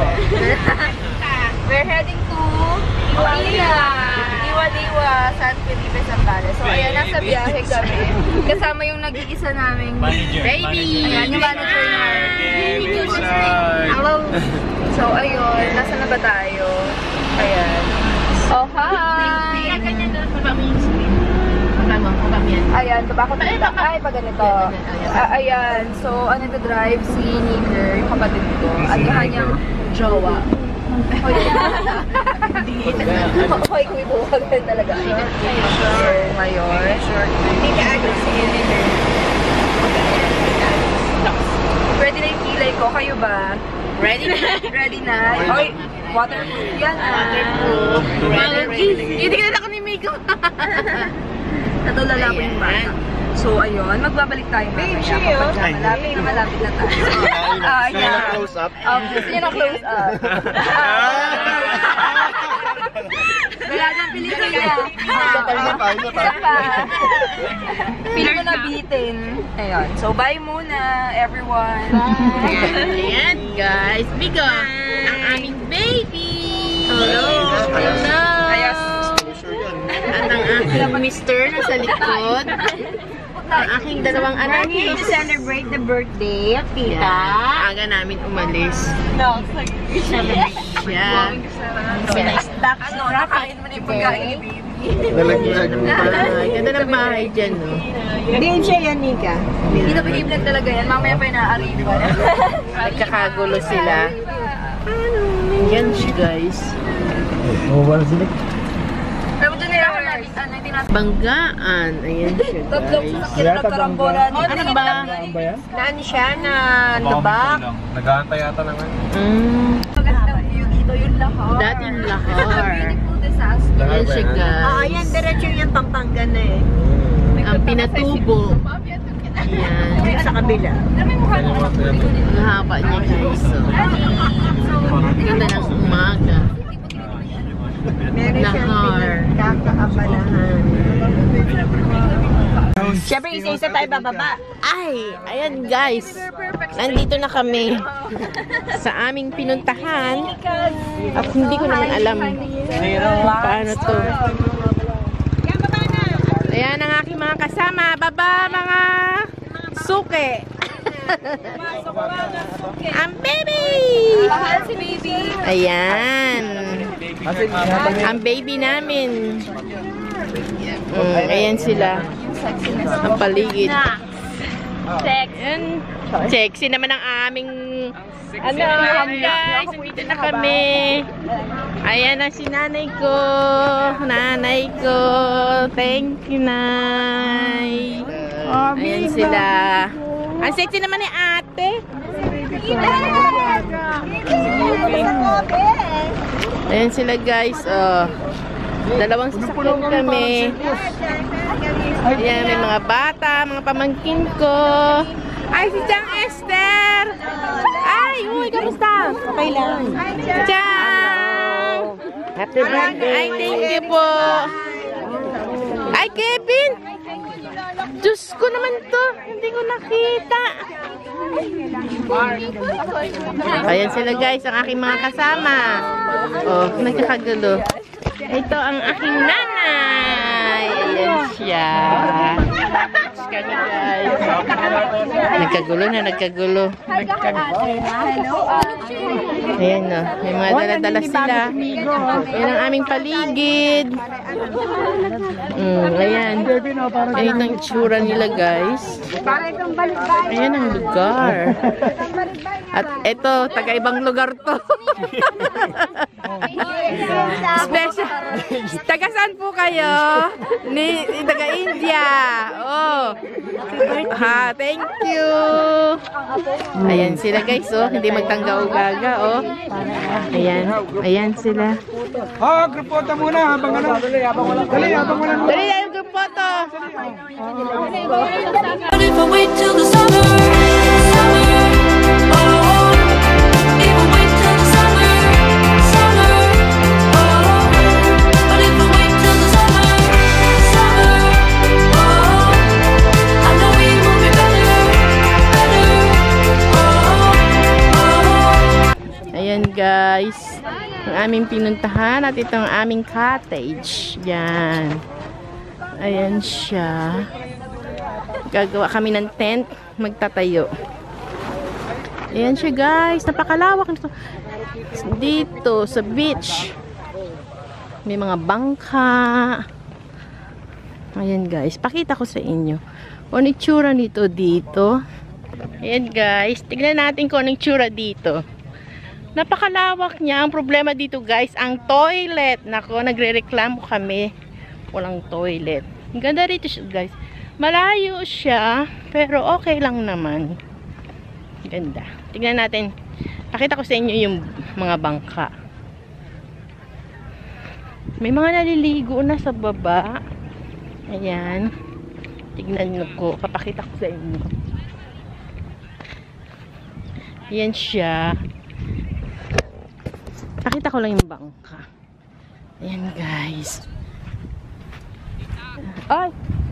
We're heading to Iwa-Liwa, San Felipe, Zambales. So, ayan, nasa biyahe kami. Kasama yung nag-iisa naming baby. Ayan, yung manager namin. Hello. So, ayun. Nasa na ba tayo? Ayan. Oh, hi! Ayan, baba ko tayo. Ay, pag ganito. Ayan. So, ano ito drive? Si Nicker, yung kapatid ko. At yung kanyang jowa. Hoy, kuy buwagan talaga. Sure, ngayon. Hindi ka agad si Nicker. Ready na yung kilay ko. Kayo ba? Ready na? Ready na? Hoy, waterproof yan. Waterproof. Hindi ka na ako ni Miko. Natulala ko yung bata. So, ayun. Magbabalik tayo mamaya. Malapit na tayo. Gusto nyo na close up? Gusto nyo na close up. Wala nang pelikula. Isa pa. Pili ko na bitin. Ayun. So, bye muna, everyone. Ayan, guys. Miko, ang aming baby. Hello. Hello. Ayos. At ang aking mister na sa likod. Ang aking dalawang anak. To celebrate the birthday of Tita. Aga namin umalis. No, it's like Siya. pinaistak sa Nakain mo na yung pagkain ni baby. Nalaglag. Ay, ganda ng bahay dyan, no? Din siya yan, Nika. Hindi na behave talaga yan. Mamaya pa yung naaariwan. Nagkakagulo sila. Yan siya, guys. Pero doon nila ako natin. Hindi natin. Banggaan. Ayan siya, Tatlong guys. sasakyan na karambolan. Ano ba? Naan siya na lubak. Nag-aantay yata naman. Magandang view dito. Yung lahar. Dating lahar. Beautiful disaster. Ayan siya, guys. Ayan, diretso yung Pampanga na eh. Ang pinatubo. Ayan. Sa kabila. Ang haba niya, guys. So, ganda ng umaga. Meron Lahar. siyang kakaabalahan. Siyempre, isa-isa tayo bababa. Ay, ayan guys. Nandito na kami sa aming pinuntahan. At hindi ko naman alam paano to. Ayan ang aking mga kasama. Baba mga suke. Ang baby! Mahal si baby. Ayan. Ang baby namin. Ayan sila. Ang paligid. Ayan. Sexy naman ang aming guys. Nandito na kami. Ayan na si nanay ko. Nanay ko. Thank you, Nay. Ayan sila. Ang sexy naman ni ate. Ayan sila guys. Dalawang sasakyan kami. Ayan, may mga bata, mga pamangkin ko. Ay, si Chang Esther! Ay, uy, kamusta? Okay lang. Chang! Happy birthday. Ay, thank you po. Ay, Kevin! Diyos ko naman to. Hindi ko nakita. Ayan sila guys, ang aking mga kasama. Oh, nagkakagulo. Ito ang aking nanay. Ayan siya. Kami guys. Nagkagulo na, nagkagulo. Ayan no, may mga dala-dala sila. Ayan ang aming paligid. Ayan. Ayan ang itsura nila guys. Ayan ang lugar. At ito, taga-ibang lugar to. Special. Taga saan po kayo? Taga-India. Oh. Ha, thank you. Ayan sila guys, oh. Hindi magtangga-ugaga, oh. Ayan. Ayan sila. Group photo muna habang ano. Dali, habang wala. Dali, yung group photo. If I wait till the summer, oh, if I wait till the summer, oh, but if I wait till the summer, oh, I know we will be better, oh, oh. Ayan guys, ang aming pinuntahan at ito ang aming cottage. Yan. Ayan siya. Gagawa kami ng tent, magtatayo. Ayan siya guys, napakalawak nito. Dito sa beach. May mga bangka. Ayan guys, pakita ko sa inyo. Kung anong itsura nito dito. Ayan guys, tignan natin kung anong itsura dito. Napakalawak niya. Ang problema dito guys, ang toilet. Nako, nagre-reklamo kami. Walang toilet. Ang ganda rito siya guys. Malayo siya, pero okay lang naman. Ganda. Tignan natin. Pakita ko sa inyo yung mga bangka. May mga naliligo na sa baba. Ayan. Tignan nyo ko. Papakita ko sa inyo. Ayan siya. Pakita ko lang yung bangka. Ayan guys. Ay!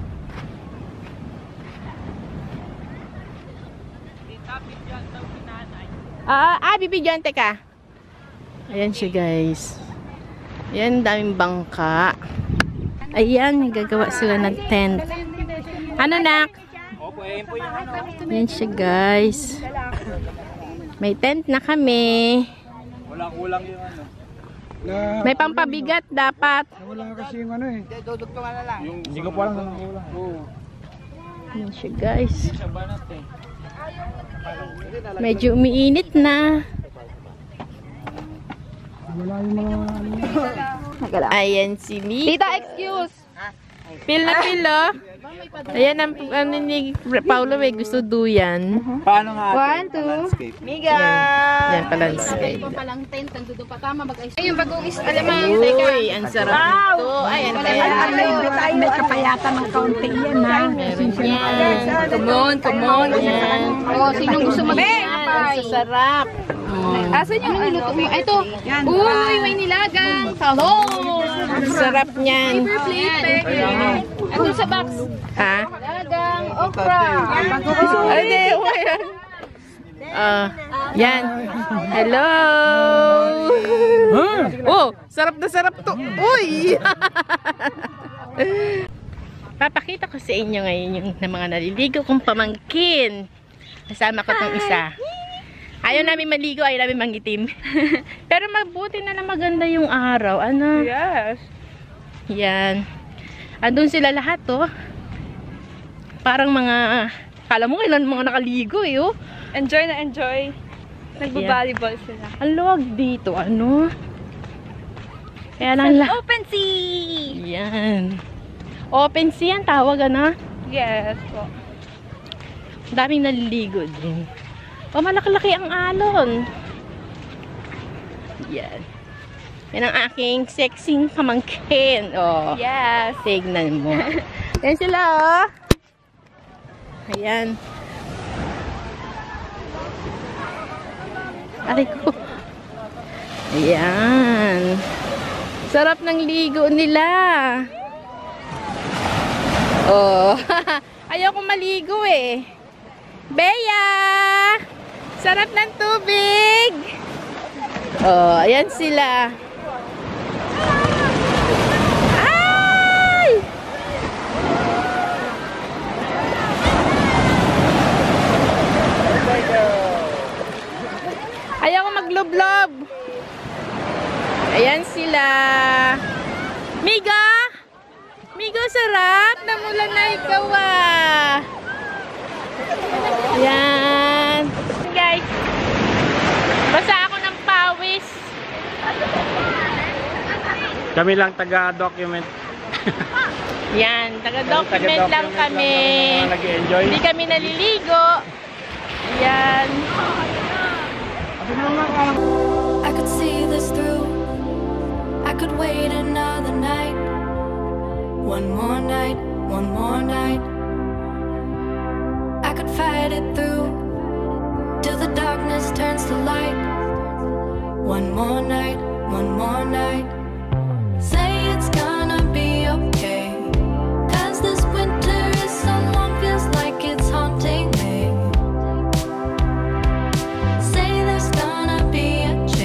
Bibigyan ka. Ayan siya guys. Ayan, daming bangka. Ayan, nagagawa sila ng tent. Ano nak? Ayan siya guys. May tent na kami. Kulang yung ano. May pampabigat dapat. Wala kasi yung ano eh. Dudugtungan na lang. Hindi ko pa lang kulang. Ayan siya guys. Medyo umiinit na. Wala yung mga Ayan si Miko. Tita, excuse. Pil na pil, oh. Ayan ang ano ni Paulo, may gusto duyan. Paano nga? 1, 2. Miga! Yan pa landscape. Ay, yung bagong alamang. Uy, ang sarap nito. Ayan, ayan. May kapayatan ng kaunti yan, ha? Meron yan. Come on. Yan. Oh, sinong gusto mag-pay? Ang sarap. Asan yung niluto mo? Ito. Uy, may nilagang. Talong. Ang sarap niyan. Paper plate. Ito sa box. Ha? Nilagang okra. Ay, di. Yan. Hello. Oh, sarap na sarap to. Uy. Papakita ko sa inyo ngayon yung mga naliligo kong pamangkin. Kasama ko tong isa. Ayaw namin maligo, ayaw namin mangitim. Pero mabuti na lang maganda yung araw. Ano? Yes. Yan. Andun sila lahat, oh. Parang mga, kala mo kailan mga nakaligo, eh, oh. Enjoy na enjoy. Nagbo-volleyball sila. Ang luwag dito, ano? Kaya lang Open sea! Yan. Open sea ang tawag, ano? Yes po. Daming naliligo din. Oh, malaki-laki ang alon. Yan. Yan ang aking sexing pamangkin. Oh. Yes. Tignan mo. Yan sila, oh. Ayan. Aray ko. Ayan. Sarap ng ligo nila. Oh. Ayaw kong maligo eh. Bea! Sarap ng tubig! Oh, ayan sila. Ay! Ayaw ko maglublob. Ayan sila. Miga! Miga, sarap! Namulan na ikaw, ah. Ayan. Guys, basa ako ng pawis. Kami lang taga-document. Yan, taga-document lang kami. Nag-enjoy. Hindi kami naliligo. Yan. I could see this through. I could wait another night. One more night, one more night. I could fight it through till the darkness turns to light. One more night, one more night. Say it's gonna be okay, 'cause this winter is so long, feels like it's haunting me. Say there's gonna be a change.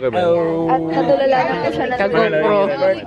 At natulalanan ko siya na Ka-GoPro.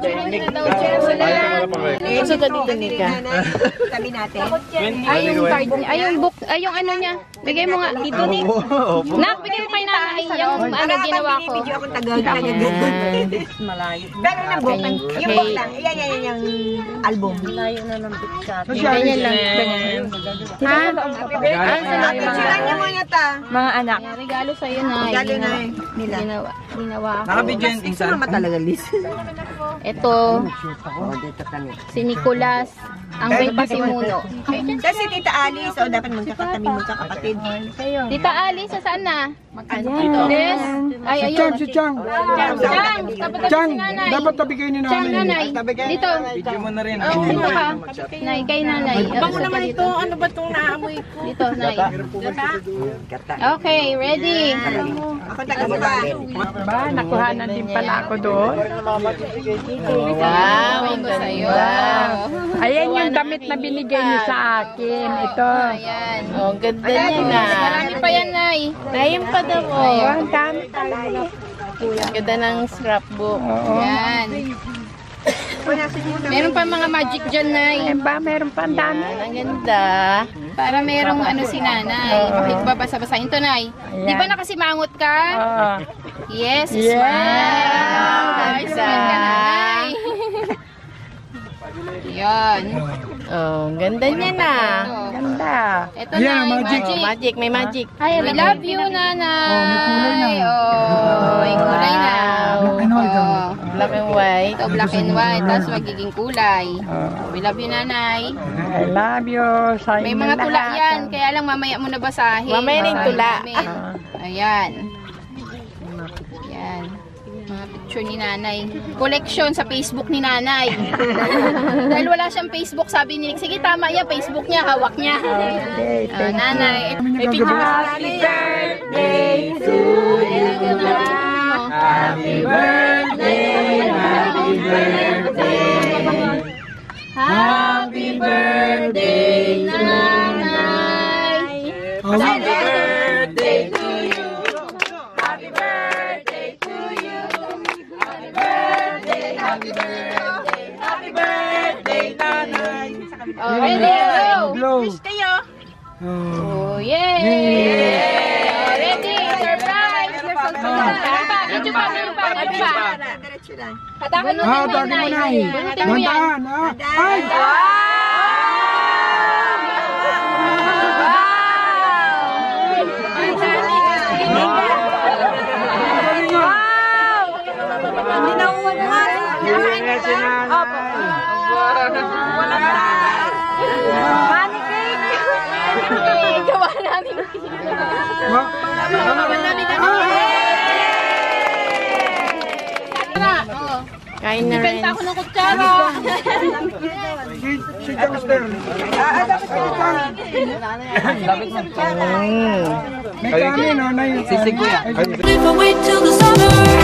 Gusto ka dito, Nika. Sabi natin. Ay, yung card niya. Ay, yung book. Ay, yung ano niya. Bigay mo nga. Dito, Nick. Nak, bigay mo kay nanay. Yung ano ginawa ko. Video akong malayo. Pero yung book, yung book lang. Yan yung album. Malayo na ng picture. Ganyan lang. Ha? Picturean niyo muna ta. Mga anak. Regalo sa'yo, Nay. Regalo na nila. Ginawa ko. Nakabidyo yung insan. Mama talaga, Liz. Ito. Si Nicolas. Ang may pasimuno. Kasi Tita Alice, so dapat magkakapatid. Tita Alice, saan na? Yes. Ay, ayun. Si Chang. Chang, Chang, si nanay. dapat tabigay ni Chang, nanay. nanay. Dito. Video mo na rin. Dito ka. Nay, kay nanay. Bango naman ito. Ano ba itong naamoy ko? Dito, nay. Okay, ready. Ako taga-saba. Ba, nakuhanan din pala ako doon. Wow, Ang ang sa'yo. ganda. Ayan yung damit na binigay niyo sa akin. Ito. Ayan. Oh, ang ganda niya na. Marami pa yan, nay. Ayun pa daw. Oh, ang dami pala. Ang ganda ng scrapbook. Yan. Meron pa mga magic dyan, nay. Eh ba, meron pa ang dami. Yan, ang ganda. Para merong ano si nanay. Pakibabasa-basahin to, nay. Di ba nakasimangot ka? Oo. Yes, Yeah. smile. Ay, smile ka na, nay. Yan. Oh, ang ganda niya na. Ganda. Ito Yeah, na, magic. Oh, magic, may magic. I love you, nanay. Oh, may kulay na. Oh. Black and white. Ito, black and white. Tapos magiging kulay. We love you, nanay. I love you. Sa May inyo mga tula lahat. yan. Kaya lang mamaya mo na basahin. Mamaya na yung Basahin tula. namin. Ayan. Ayan. Mga picture ni nanay. Collection sa Facebook ni nanay. Dahil wala siyang Facebook, sabi ni Nick, sige tama yan, Facebook niya, hawak niya. Okay, thank you. Nanay. May picture sa Happy birthday to you. Happy birthday, happy birthday. Happy birthday, nanay. Happy birthday to you. Oh, ready, go! Blow. Oh, yay! Oh, ready, surprise! Medyo pa. Diretso lang. Hatakan mo Ah, din, dagi mo na eh. Bunutin mo yan. Dantaan, Ay! Hindi na uwan nga. Gawa namin. Kain na rin. Benta ako ng kutsara. Si Jangster. Dapat si Jang. May kanin, no? Sisig ko yan. If I wait till the summer